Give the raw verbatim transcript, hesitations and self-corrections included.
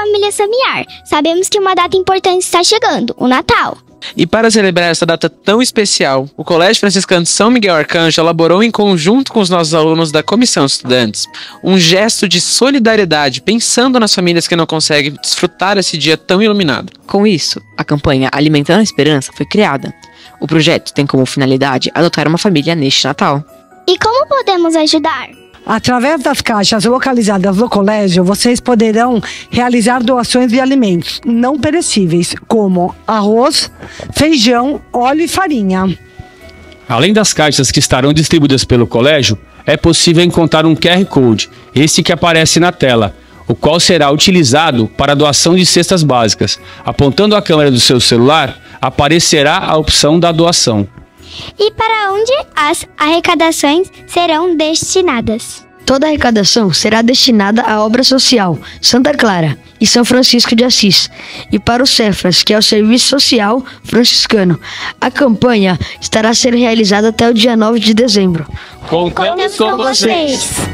família Samiar. Sabemos que uma data importante está chegando, o Natal. E para celebrar essa data tão especial, o Colégio Franciscano de São Miguel Arcanjo elaborou em conjunto com os nossos alunos da Comissão de Estudantes um gesto de solidariedade, pensando nas famílias que não conseguem desfrutar esse dia tão iluminado. Com isso, a campanha Alimentando a Esperança foi criada. O projeto tem como finalidade adotar uma família neste Natal. E como podemos ajudar? Através das caixas localizadas no colégio, vocês poderão realizar doações de alimentos não perecíveis, como arroz, feijão, óleo e farinha. Além das caixas que estarão distribuídas pelo colégio, é possível encontrar um Q R Code, esse que aparece na tela, o qual será utilizado para a doação de cestas básicas. Apontando a câmera do seu celular, aparecerá a opção da doação. E para onde as arrecadações serão destinadas? Toda a arrecadação será destinada à obra social Santa Clara e São Francisco de Assis e para o Cefras, que é o Serviço Social Franciscano. A campanha estará sendo realizada até o dia nove de dezembro. Contamos com vocês!